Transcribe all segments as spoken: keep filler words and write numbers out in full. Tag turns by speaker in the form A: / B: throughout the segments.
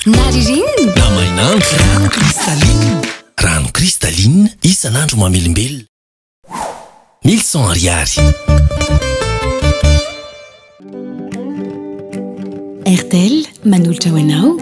A: Naririn
B: namainandro rano kristaline rano kristaline isan'andro mamelombelona mille cent ariary.
A: R T L manolotra ho anao.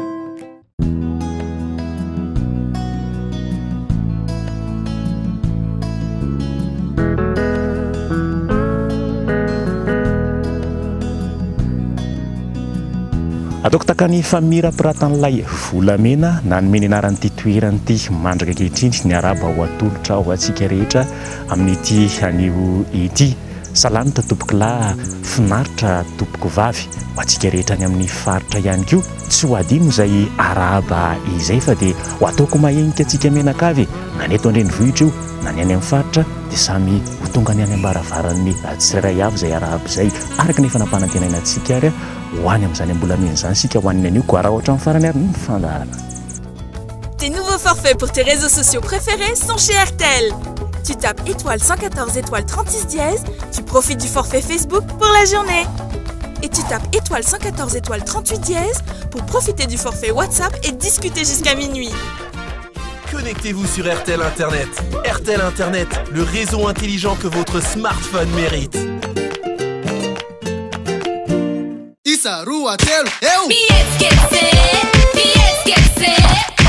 C: ataoko takany famirapiratanyilay volamena nanome ny anaran'ity toeran'ity mandraka ankehitriny ny araba ho atolotra ho antsika rehetra amin'ity anio ity salanitra tompoko lahy finaritra tompoko vavy ho antsika rehetra ny amin'ny faritra ihany koa tsy ho adino izay araba izay fa dia ho ataoko mahenika antsika menakavy na ny eto andrenivohitra io na ny any amin'ny faritra dia samy ho tonga ny any ambaravarany tsirairay avy izay araba izay araka ny fanampanantenana antsika ary hoany amin'izany ambolamena izany sika hoaniny anio ko raha ohatra amin'ny farany ary ny fandarana.
D: Tes nouveaux forfaits pour tes réseaux sociaux préférés sont chez R T L. Tu tapes étoile cent quatorze étoile trente-six dièse, tu profites du forfait Facebook pour la journée. Et tu tapes étoile cent quatorze étoile trente-huit dièse pour profiter du forfait WhatsApp et discuter jusqu'à minuit.
E: Connectez-vous sur R T L Internet. R T L Internet, le réseau intelligent que votre smartphone mérite.
F: Isa, rua, telo, eu!
G: Me esquecer, me esquecer,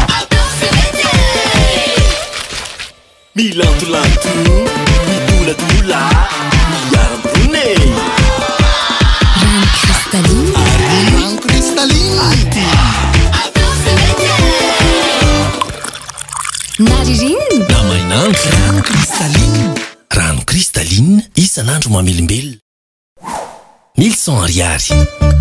B: Milanto-lanto, midula-dula, miara-brunei.
A: Rano kristaline
F: Rano kristaline
A: Naririn
B: namainandro rano kristaline rano kristaline isan'andro mamelombelona mille cent ariary.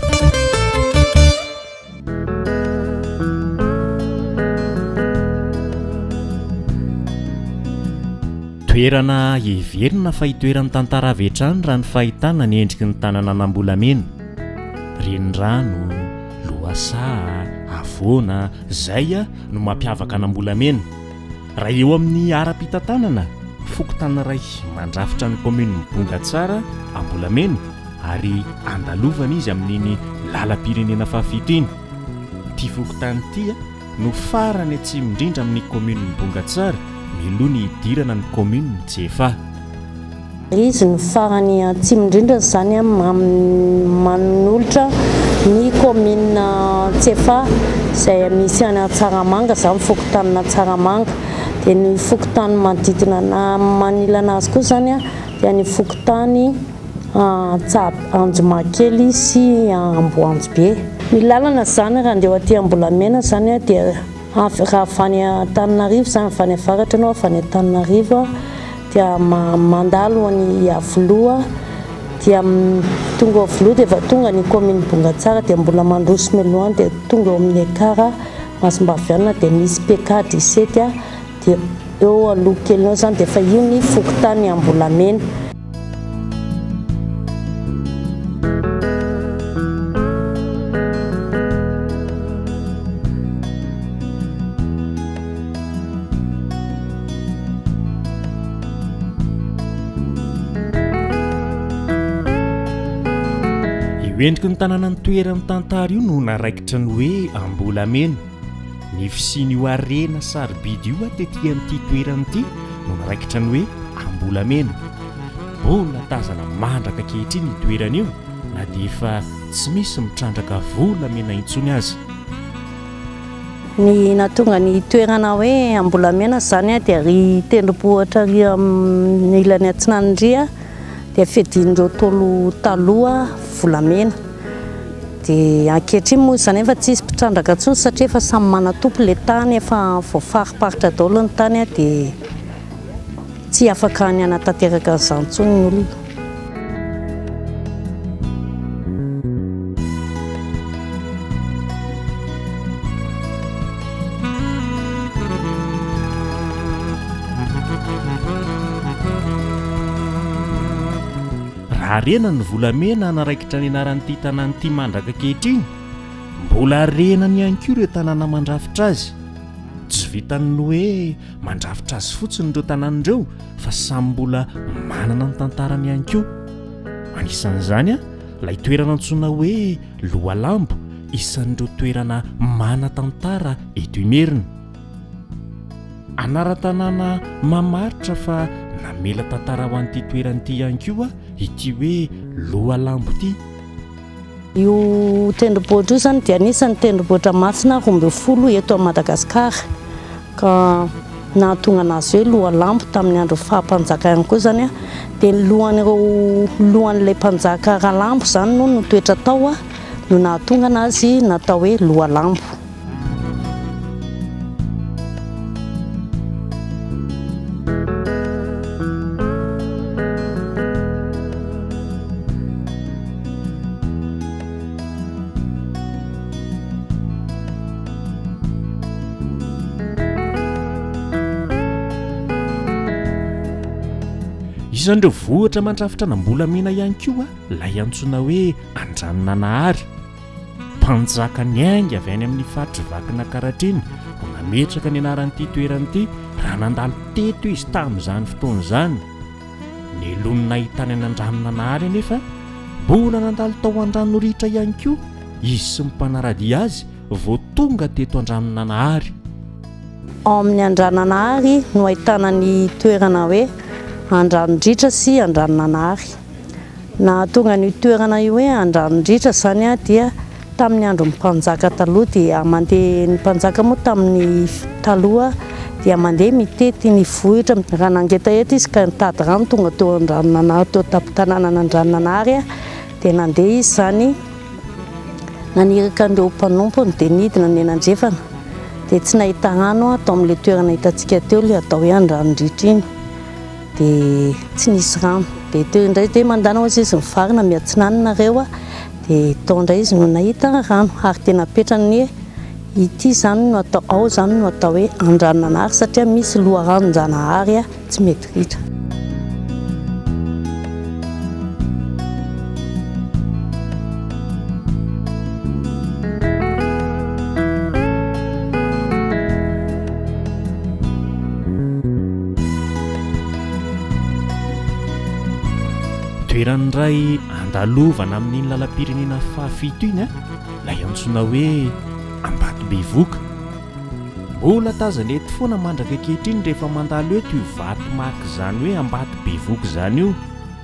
C: toerana heverina fa hitoeran'ny tantara avy hatrany raha ny fahitana ny endriky ny tanana an'ambolamena renirano lohasaha avoana zay a no mampiavaka an'ambolamena raha eo amin'ny ara-pitantanana fokotana ray mandrafitra ny commune Bongatsara Ambolamena ary andalovana izy amin'iny lalam-pirenena fahafito iny. Ity fokotany ity no farany atsimo indrindra amin'ny commune Bongatsara miloha ny idirana ny commune Tsefa.
H: Izy ny farany atsimo indrindra zany manolotra ny commune Tsefa izay misy any Tsaramanga zany fokotanina Tsaramanga. Dia ny fokotany manodidina na manila anazy koa zany dia ny fokotany Anjomakely sy Amboanjobe. Ny lalana zany raha andeha aty Ambolamena zany dia raha avany Antananarivo zany avany avaratra anao avany Antananarivo dia mandalo ny Avoloa dia tonga Avoloa dia va tonga ny commune Bongatsara dia mbola mandroso meloha dia tonga amin'ny Ekara Masimbaviana dia misy P K dix-sept dia eo aloha kelinao zany dia fa io ny fokotany Ambolamena.
C: Endriky ny tanàna ny toerany tantara io no naraikitra ny hoe Ambolamena. Ny fisiny io arena sarobidy io atetỳ amin'ity toerany ity no naraikitra ny hoe Ambolamena. Mbola tazana mandraka ankehitriny io toerana io na dia efa tsy misy mitrandraka volamena intsony azy.
H: Ny nahatonga ny toerana hoe Ambolamena zany dia ry tendrombohitra ry amin'ny ilany Antsinanandria dia fedin'ireo tolo taloha volamena. Dia ankehitriny moa zany efa tsisy mpitrandraka intsony satria efa samy manatompo ilay tany efa voafariparitra daholo ny tany dia tsy afaka ny anatanteraka an'izany intsony ny olona.
C: Arena ny volamena naraikitra ny anaran'ity tanàn'ity mandraka ankehitriny. Mbola arenany ihany koa ireo tanàna mandrafitra azy. Tsy vitany hoe mandrafitra azy fotsiny ireo tanàn'ireo fa samy mbola manana ny tantarany ihany koa. Anisan'izany a ilay toerana antsoina hoe Lohalambo isan'ireo toerana manan-tantara eto Imerina. Anaran-tanàna mamaritra fa namela tantara ho an'ity toeran'ity ihany koa ity hoe Lohalambo ity.
H: Io tendrombohitra io zany dia anisan'ny tendrombohitra masina roa ambin'ny folo eto a Madagasikara, ka nahatonga anazy hoe Lohalambo tamin'ny andro fahampanjaka ihany koa zany a, dia ny lohan'ireo lohan'ilay mpanjaka Ralambo zany no nitoetra tao a, no nahatonga anazy natao hoe Lohalambo.
C: Isan'ireo vohitra mandrafitra anam-bolamena ihany koa ilay antsoina hoe Andranonanahary. Mpanjaka niainga avy any amin'ny faritry vakina Karatriny no nametraka ny anaran'ity toeran'ity raha nandalo teto izy tamin'izany fotoana izany. Ny lonona ahitany any Andranonanahary anefa mbola nandalo tao Andranoritrra ihany koa izy sy ny mpanaradia azy vao tonga teto Andranonanahary.
H: Ao amin'ny Andranonanahary no ahitana ny toerana hoe Andranodritra sy Andranonanahary. Nahatonga ny toerana io hoe Andranodritra zany a dia tamin'ny andro mpanjaka taloha dia mandeha ny mpanjaka moa tamin'ny taloha dia mandeha mitety ny vohitra raha nangeta eto izy ka nitady rano tonga teo Andranonanahary teo tampon-tanànana Andranonanahary a, dia nandeha izy zany naniraka an'ireo mpanompony dia nidina ny Enandrefana, dia tsy nahita rano atao amin'ilay toerana hitantsika teo ilay atao hoe Andranodritra iny, dia tsy nisy rano. Dia teo indray dia mandana hozy izy mivarina miatsinanina dia tao indray izy no nahita rano ary tena petrany hoe ity zany no atao ao zany no atao hoe Andranonanahary satria misy Loharanonjanahary a tsy mety ritra.
C: Toerany iray andalovana amin'iny lalam-pirenena fahafito iny a, ilay antsoina hoe Ambatobevoka. Mbola tazana eto foana mandraka ankehitriny rehefa mandalo eto io vatomaka izany hoe Ambatobevoka izany io.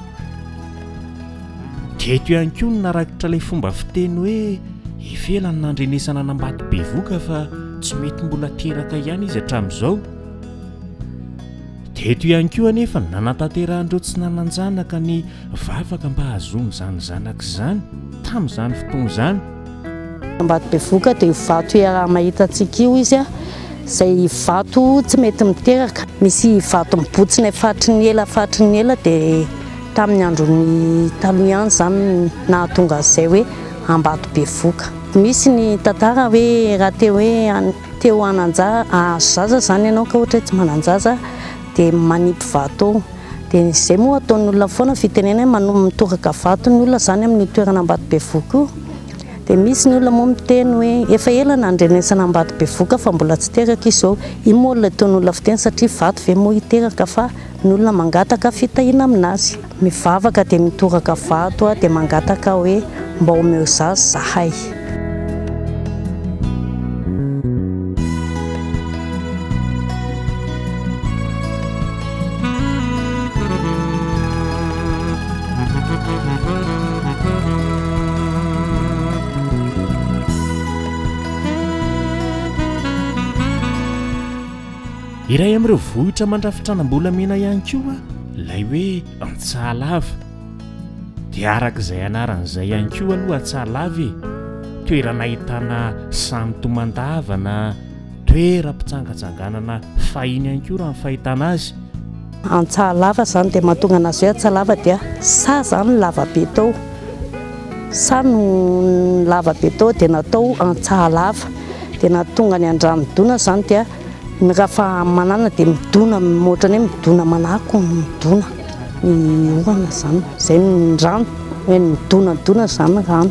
C: Teto ihany koa no narakitra ilay fomba fiteny hoe ivelany nandrenesana an'Ambatobevoka fa tsy mety mbola teraka ihany izy hatramin'izao. Teto ihany koa anefa nanatanterahan'ireo tsy nananjanaka ny vavaka mba hahazoany izany zanaka izany tamin'izany fotoana izany.
H: Ambatobevoka dia vato raha mahitantsika io izy a, izay vato tsy mety miteraka, misy vato mibotsina fatriny ela fatriny ela, dia tamin'ny androny taloha ihany zany nahatonga izay hoe Ambatobevoka. Misy ny tantara hoe raha teo hoe teo hananja zaza zany ianao ka ohatra tsy mananjaza dia manipy vato ao, dia izay moa ataon'ny olona foana fitenena hoe mitoraka vato ny olona zany amin'ny toerana Ambatobevoka io. Dia misy ny olona moa miteny hoe efa ela nandrenesana Ambatobevoka fa mbola tsy teraka izao. Io moa ilay ataon'ny olona fiteny satria vato ve moa hiteraka fa ny olona mangataka fitahiana aminazy. Mivavaka dia mitoraka vato dia mangataka hoe mba omeo zaza zahay.
C: Iray amin'ireo vohitra mandrafitra anam-bolamena ihany koa ilay hoe Antsahalava. Dia arak'izay anaran'izay ihany koa aloha Antsahalava, toerana ahitana samy tomandavana, toeram-pitsangatsanganana fahiny ihany koa raha ny fahitana azy.
H: Antsahalava zany dia mahatonga anazy hoe Antsahalava dia sa zany lavabe tao, sa no lavabe tao dia natao Antsahalava, dia nahatonga ny Andranodona zany dia raha fa manana dia midona ohatrany hoe midona manako midona ny orana zany, izay ny rano hoe midonadona zany rano.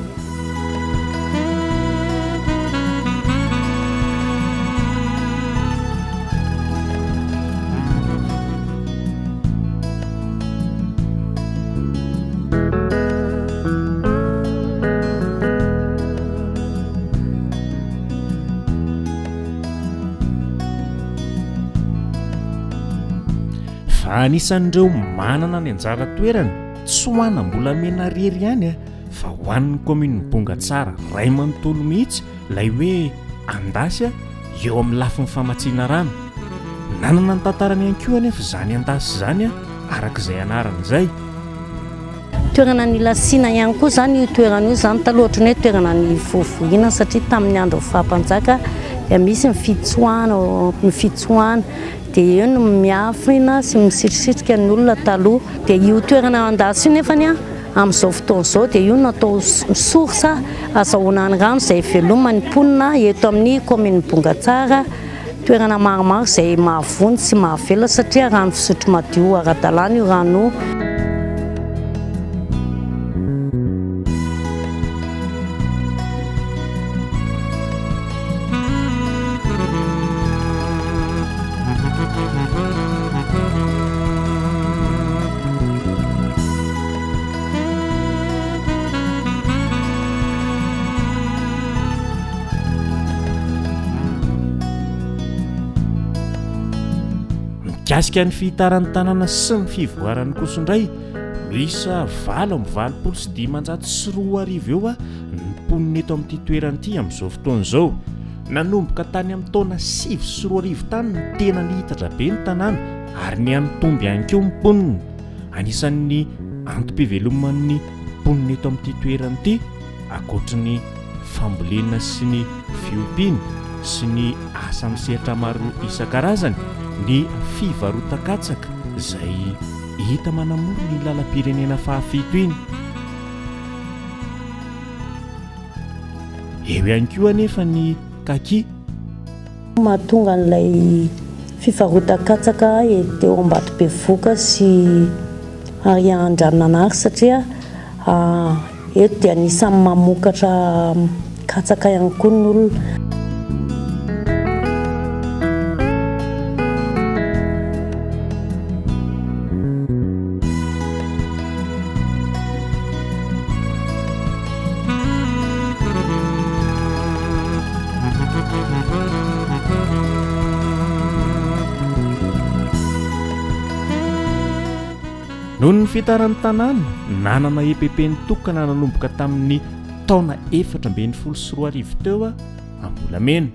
C: anisan'ireo manana ny anjara toerana tsy hoanam-bolamena rery ihany a fa ho an'ny komini Bongatsara ray manontolo mihitsy ilay hoe andasy a eo amin'ny lafin'ny famatsiana rano. Nanana ny tantarany ihany koa anefa izany andasy izany a arak'izay anarana izay.
H: Toerana ny Lasina ihany koa zany io toerana io zany taloha ohatran'ny hoe toerana ny voavohina satria tamin'ny andro fahampanjaka dia misy ny fitsoahana ny fitsoahana dia eo no miafina sy misitrisitra ny olona taloha. Dia io toerana andasy io nefany a amin'izao fotoana izao dia io natao sorsa azahoana ny rano izay velomany mponina eto amin'ny komini Bongatsara. Toerana maromaro izay mahavony sy mahavela satria rano fisotro madio ara-dalàna io rano.
C: Mikasika ny fihitaran'ny tanàna sy ny fivoarany kosa indray misa valo amby valopolo sy dimanjato sy roa arivo eo a ny mponina eto amin'ity toerana ity amin'izao fotoana izao. Nanomboka tany amin'ny taona sivy sy roa arivo tany ny tena nihitatra be ny tanàna ary ny anotomby ihany koa mponina. Anisan'ny antom-piveloman'ny mponina eto amin'ity toerana ity ankoatra ny fambolena sy ny fiompiana sy ny asa misehatra maro isan-karazany, ny fivarotan-katsaka izay hita manamora ny lalam-pirenena fahafito iny. Eo ihany koa anefa ny kaki.
H: Mahatonga n'ilay fivarotan-katsaka teo Ambatobevoka sy Arian-Andrananary satria eto dia anisan'ny mamokatra katsaka ihany koa ny olona.
C: Noho ny fitaran'ny tanàna nanana E P P nitokana nanomboka tamin'ny taona efatra ambin'ny folo sy roa arivo teo a Ambolamena.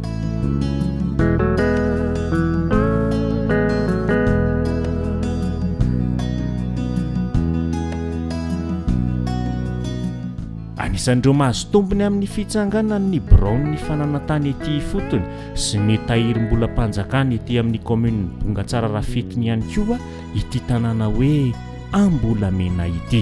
C: Anisan'ireo mahazo tombony amin'ny fitsanganana ny Brown ny fananantany ety fotony sy ny tahirim-bolam-panjakana ety amin'ny komini Bongatsara rafetiny ihany koa ity tanàna hoe Ambolamena ity.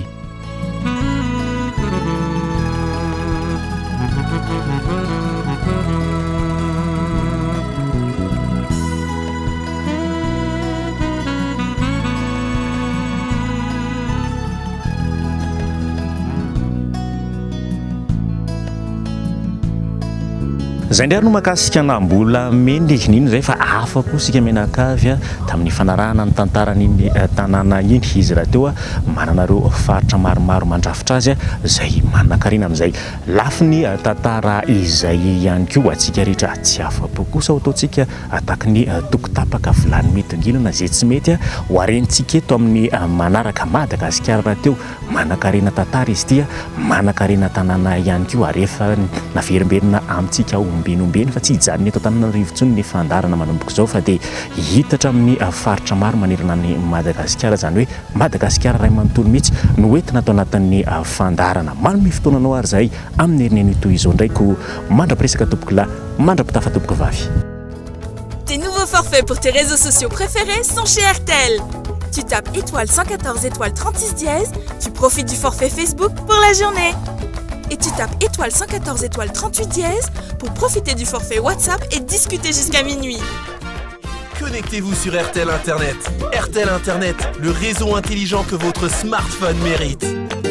C: Zay ndray no makasika an'Ambolamena iny zay fa afa-po sika menakavy a tamin'ny fanarahana ny tantaran'iny tanàna iny. Izy raha teo a manana ireo faritra maromaro mandrafitra azy a izay manan-karena amin'izay lafiny tantara izay ihany koa atsika rehetra tsy afa-po kosa ataontsika ataka ny tokotapaka vilany mety ngilana zay tsy mety a ho arentsika eto amin'ny manaraka. Madagasikara raha teo manan-karena tantara izy ity a manan-karena tanàna ihany koa ary efa naverimberina amintsika ombenombeny fa tsy hijanona eto Antananarivo intsony ny fandarana manomboka izao fa dia hitatra amin'ny faritra maro manerana ny Madagasikara, izany hoe Madagasikara ray manontolo mihitsy no entina atao anatin'ny fandarana. Manome fotoananao ary zahay amin'ny herinany toy izao ndraiky mandra-piresaka tompoko lahy mandra-pitafa tompoko vavy.
D: Tes nouveaux forfaits pour tes réseaux sociaux préférés sont chez R T L. Tu tapes étoile cent quatorze étoile trente-six dièse, tu profites du forfait Facebook pour la journée. Et tu tapes étoile cent quatorze étoile trente-huit dièse pour profiter du forfait WhatsApp et discuter jusqu'à minuit.
E: Connectez-vous sur R T L Internet. R T L Internet, le réseau intelligent que votre smartphone mérite.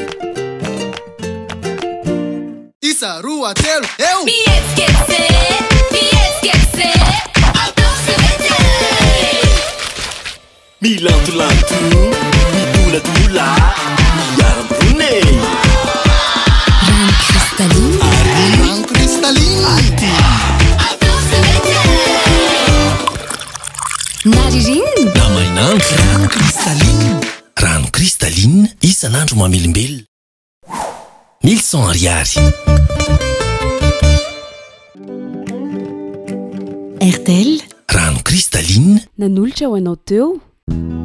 F: Isa Rua Tel, eu!
G: Me esquecer, me esquecer.
B: Milanto-lanto, midula-dula, miara-brunei.
A: Rano cristalline.
F: Rano cristalline.
B: Anti.
A: Na ririny.
B: Na mainanto. Rano cristalline. sakafo mamelombelona mille cent ariary.
A: R T L
B: rano kristaline
I: nanolotra ho anao teo.